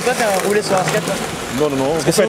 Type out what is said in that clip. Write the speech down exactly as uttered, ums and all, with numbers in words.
Toi, t'as roulé sur un skate, toi? Non, non, non.